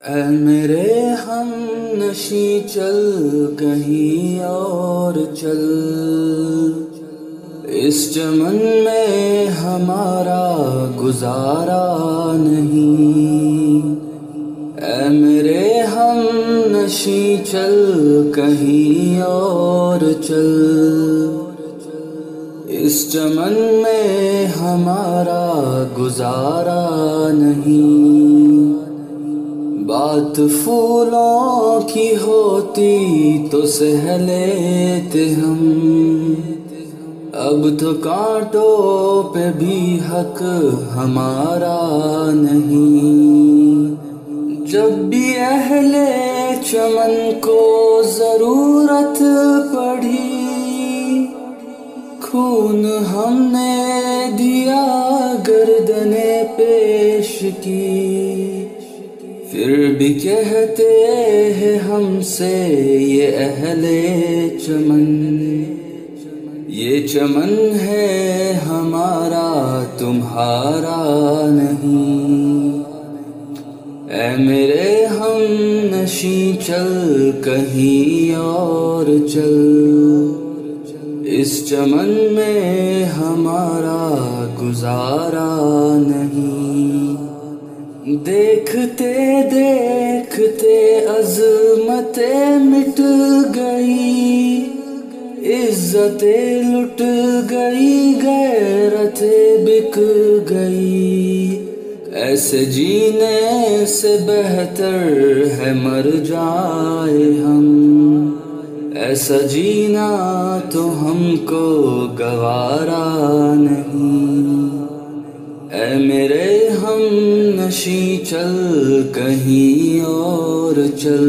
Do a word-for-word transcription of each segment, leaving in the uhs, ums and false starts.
اے میرے ہم نشیں چل کہیں اور چل، اس چمن میں ہمارا گزارا نہیں۔ اے میرے ہم نشیں چل کہیں اور چل، اس چمن میں ہمارا گزارا نہیں۔ بات پھولوں کی ہوتی تو سہ لیتے ہم، اب تو کانٹوں پہ بھی حق ہمارا نہیں۔ جب بھی اہل چمن کو ضرورت پڑی، خون ہم نے دیا گردن پیش کی، پھر بھی کہتے ہیں ہم سے یہ اہل چمن، یہ چمن ہے ہمارا تمہارا نہیں۔ اے میرے ہم نشیں چل کہیں اور چل، اس چمن میں ہمارا گزارا نہیں۔ دیکھتے دیکھتے عظمتیں مٹ گئی، عزتیں لٹ گئی، غیرتیں بک گئی۔ ایسے جینے سے بہتر ہے مر جائے ہم، ایسا جینا تو ہم کو گوارا نہیں۔ اے میرے ہم نشیں چل کہیں اور چل،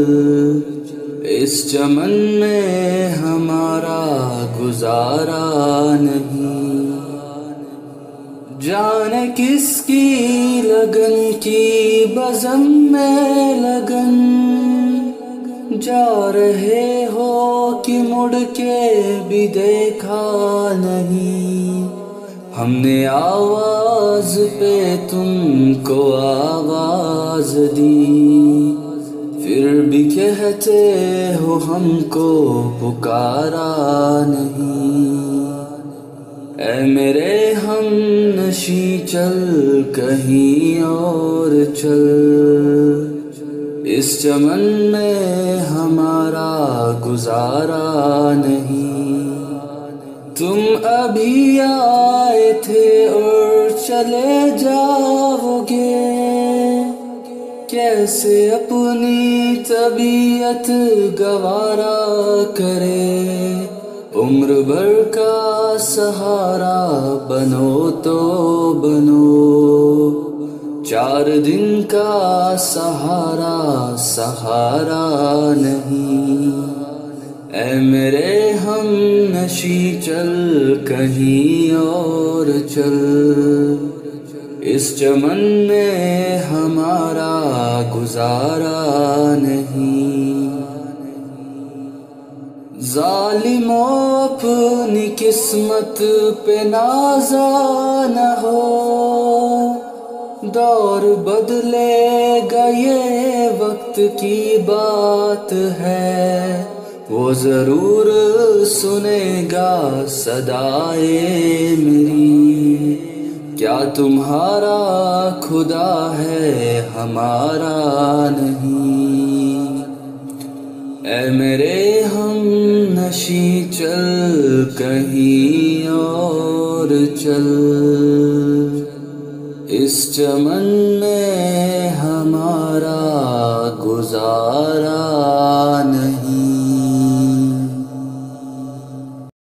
اس چمن میں ہمارا گزارا نہیں۔ جانے کس کی لگن کی بزم میں لگن، جا رہے ہو کہ مڑ کے بھی دیکھا نہیں۔ ہم نے آواز پہ تم کو آواز دی، پھر بھی کہتے ہو ہم کو پکارا نہیں۔ اے میرے ہم نشیں چل کہیں اور چل، اس چمن میں ہمارا گزارا نہیں۔ تم ابھی آئے تھے اور چلے جاؤ گے، کیسے اپنی طبیعت گوارا کرے۔ عمر بھر کا سہارا بنو تو بنو، چار دن کا سہارا سہارا نہیں۔ اے میرے ہم نشیں چل کہیں اور چل، اس چمن میں ہمارا گزارا نہیں۔ ظالموں اپنی قسمت پہ نازا نہ ہو، دور بدلے گا یہ وقت کی بات ہے، وہ ضرور سنے گا صدائے میری۔ کیا تمہارا خدا ہے ہمارا نہیں۔ اے میرے ہم نشیں چل کہیں اور چل، اس چمن میں ہمارا گزارا نہیں۔